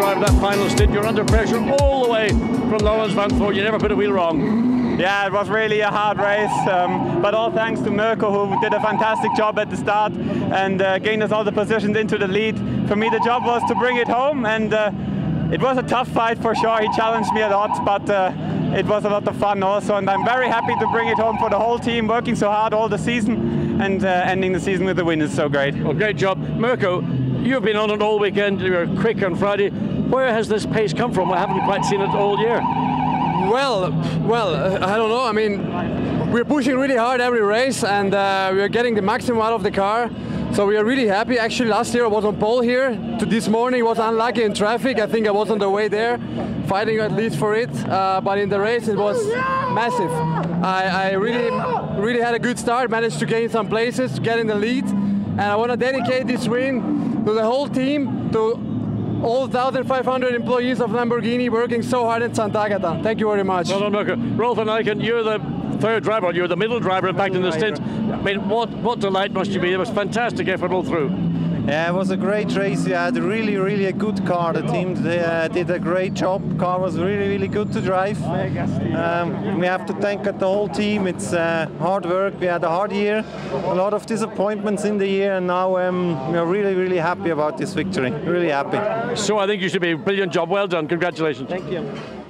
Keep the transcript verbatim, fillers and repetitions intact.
drive that final stint. You're under pressure all the way from Laurens Vanthoor. You never put a wheel wrong. Yeah, it was really a hard race, um, but all thanks to Mirko, who did a fantastic job at the start and uh, gained us all the positions into the lead. For me, the job was to bring it home, and uh, it was a tough fight for sure. He challenged me a lot, but uh, it was a lot of fun also, and I'm very happy to bring it home for the whole team, working so hard all the season, and uh, ending the season with the win is so great. Well, great job. Mirko, you've been on it all weekend. You were quick on Friday. Where has this pace come from? I haven't quite seen it all year. Well, well, uh, I don't know. I mean, we're pushing really hard every race, and uh, we're getting the maximum out of the car. So we are really happy. Actually, last year I was on pole here. To this morning was unlucky in traffic. I think I was on the way there, fighting at least for it. Uh, but in the race it was massive. I, I really, really had a good start. Managed to gain some places, get in the lead, and I want to dedicate this win to the whole team, to all one thousand five hundred employees of Lamborghini working so hard in Sant'Agata. Thank you very much. Well done, Mirko. Rolf van Eiken, you're the third driver, you're the middle driver, in fact, in the stint. I mean, what, what delight must you be? It was fantastic effort all through. Yeah, it was a great race. We had really, really a good car. The team they, uh, did a great job. Car was really, really good to drive. Um, we have to thank the whole team. It's uh, hard work. We had a hard year, a lot of disappointments in the year, and now um, we are really, really happy about this victory. Really happy. So I think you should be a brilliant job. Well done. Congratulations. Thank you.